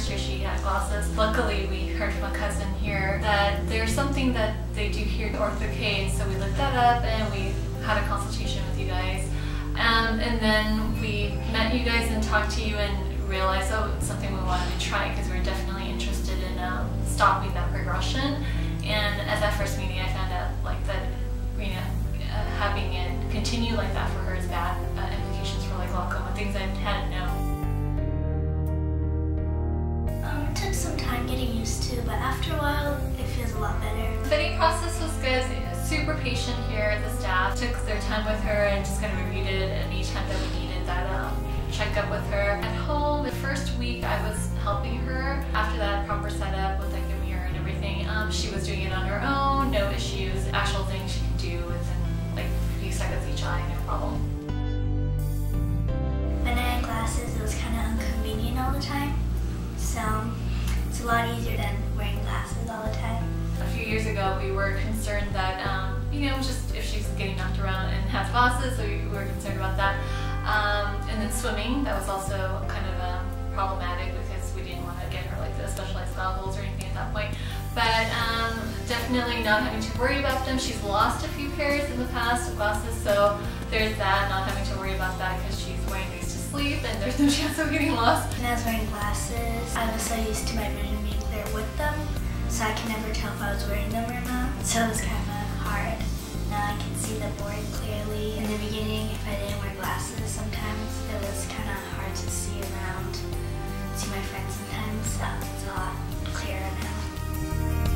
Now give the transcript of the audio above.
first year she had glasses. Luckily, we heard from a cousin here that there's something that they do here at Ortho-K, and so we looked that up and we had a consultation with you guys. And then we met you guys and talked to you and realized, oh, it's something we wanted to try because we were definitely interested in stopping that progression. And at that first meeting, I found out like that, having it continue like that for her is bad implications for like glaucoma, things I hadn't known. It took some time getting used to, but after a while, it feels a lot better. The fitting process was good. Super patient here. The staff took their time with her and just kind of reviewed it any time that we needed that checkup with her. At home, the first week I was helping her. After that proper setup with like the mirror and everything, she was doing it on her own, no issues. Actual things she could do within like a few seconds each eye, no problem. When I had glasses, it was kind of inconvenient all the time, so it's a lot easier than wearing glasses all the time. A few years ago, we were concerned that, just if she's getting knocked around and has glasses, so we were concerned about that. And then swimming, that was also kind of problematic because we didn't want to get her like the specialized goggles or anything at that point. But definitely not having to worry about them. She's lost a few pairs in the past of glasses, so there's that, not having to worry about that because she's wearing these to sleep and there's no chance of getting lost. When I was wearing glasses, I was so used to my vision being clear with them, so I could never tell if I was wearing them or not. So it was kind of hard. Now I can see the board clearly. In the beginning, if I didn't wear glasses, sometimes it was kind of hard to see around, see my friends sometimes. So it's a lot clearer now.